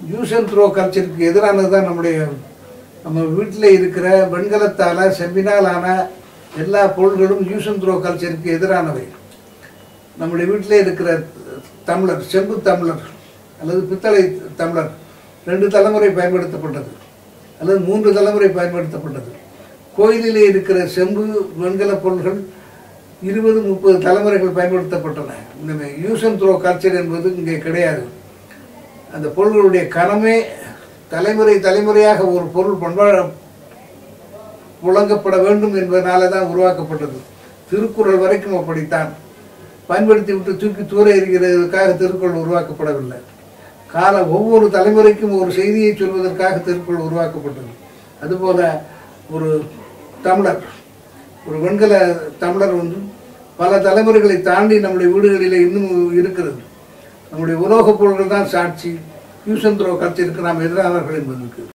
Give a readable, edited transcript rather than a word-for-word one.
Use and throw கல்ச்சருக்கு எதிரானது தான் நம்ம வீட்டில் இருக்கிற வெண்கலத்தால் செம்பினால் ஆன எல்லா பொருள்களும் யூஸ் அண்ட் த்ரோ கல்ச்சருக்கு எதிரானவை. நம்முடைய வீட்டிலே இருக்கிற டம்ளர், செம்பு டம்ளர் அல்லது பித்தளை டம்ளர் 2 தலைமுறை பயன்படுத்தப்பட்டது அல்லது 3 தலைமுறை பயன்படுத்தப்பட்டது. கோயிலிலே இருக்கிற செம்பு வெண்கல பொருள்கள் 20-30 தலைமுறைகள் பயன்படுத்தப்பட்டன. இந்த யூஸ் அண்ட் த்ரோ கல்ச்சர் என்பது இங்கே கிடையாது. அந்த பொருள்களுடைய கனமே தலைமுறையாக ஒரு பொருள் புழங்கப்பட வேண்டும் என்பதனால தான் உருவாக்கப்பட்டது. திருக்குறள் வரைக்கும் அப்படித்தான். பயன்படுத்தி விட்டு தூக்கி தூர எறிகிறதுக்காக திருக்குறள் உருவாக்கப்படவில்லை. ஒவ்வொரு தலைமுறைக்கும் ஒரு செய்தியை சொல்வதற்காக திருக்குறள் உருவாக்கப்பட்டது. அதுபோல ஒரு டம்ளர், ஒரு வெண்கல டம்ளர் பல தலைமுறைகளை தாண்டி நம்முடைய வீடுகளிலே இன்னும் இருக்கிறது. நம்முடைய உலோகப் பொருள்கள் தான் சாட்சி யூஸ் அண்ட் த்ரோ கல்ச்சருக்கு நாம் எதிரானவர்கள் என்பதற்கு.